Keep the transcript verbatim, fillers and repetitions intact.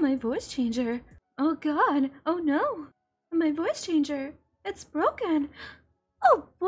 my voice changer. Oh god, oh no. My voice changer. It's broken. Oh